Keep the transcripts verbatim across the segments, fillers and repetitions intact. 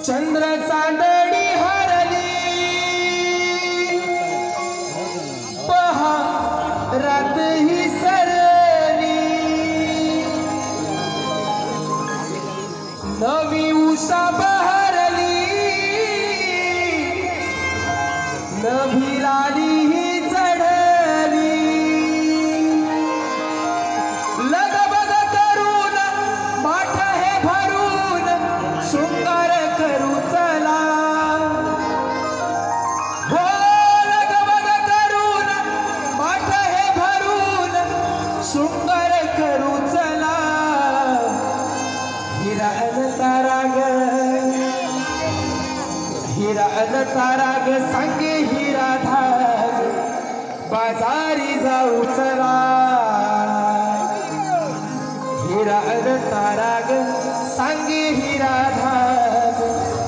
चंद्र चांदणी हरली पहा रात ही सरली नवी उषा बहरली नभी लाली ही चढली लगबग करून माठ हे भरून शृंगार करू चला हो लगबग करून माठ हे भरून शृंगार करू चला हिरा अन तारा ग हिरा अन तारा ग सांगे हिरा धाग बाजारी जाऊ चला हिरा अन तारा ग सांगे हिरा धाग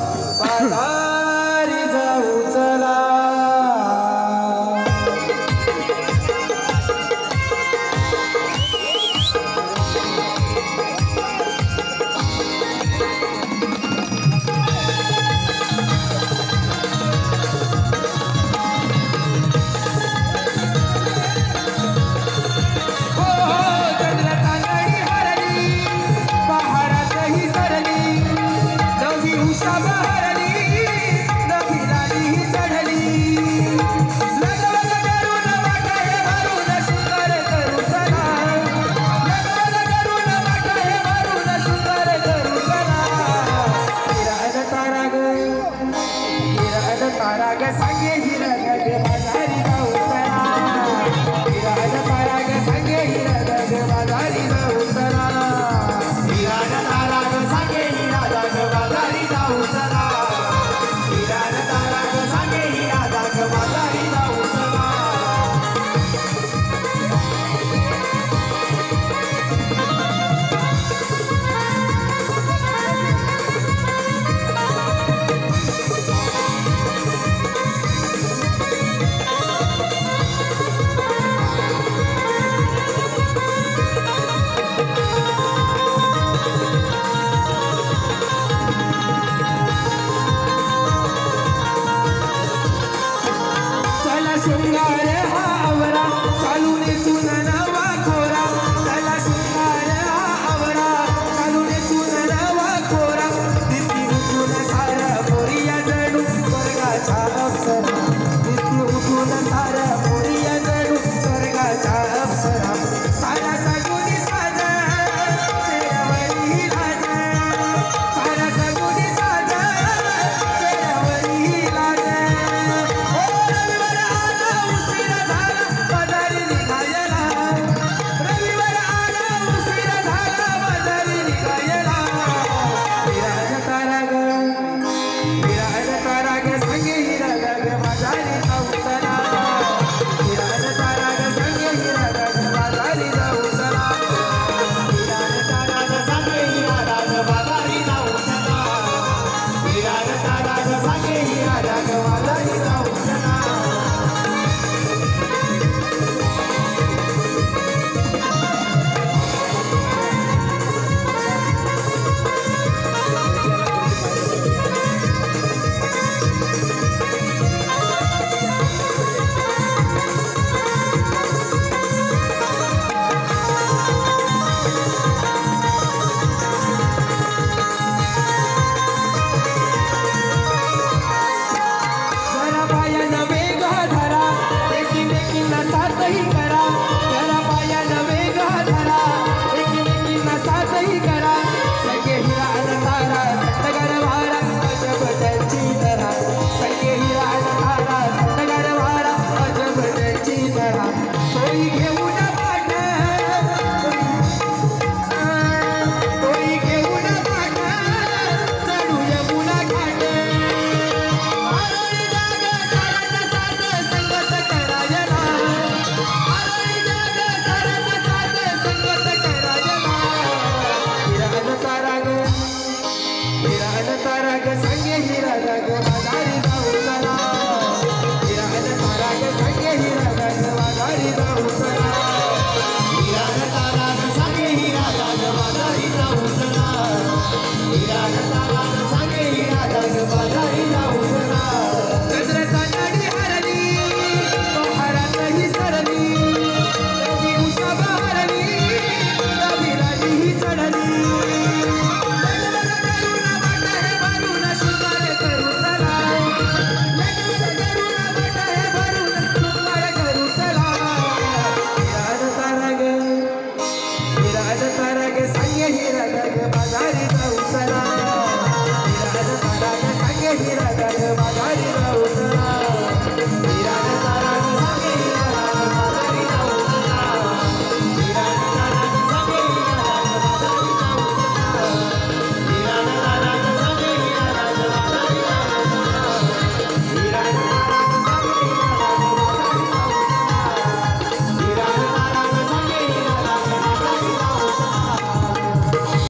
बाजारी जाऊ चला तारा ग सांगे हिरा ग बाजारी जाऊ चला हिरा ग तारा ग सांगे हिरा ग बाजारी जाऊ चला हिरा ग तारा ग सांगे हिरा ग बाजारी जाऊ चला हिरा ग तारा ग सांगे हिरा ग बाजारी जाऊ चला शृंगार हा आवरा चालून सुन नवा खोरा चला शृंगार हा आवरा चालून सुन नवा खोरा दिसती उठून सारा मोरिया जणू स्वर्गाच्या अप्सरा दिसती उठून सारा मोरिया जणू स्वर्गाच्या अप्सरा सारा सगुनी साजा चेहऱ्यावरी लाज सारा सगुनी साजा चेहऱ्यावरी लाज Ira बाजारी जाऊ चला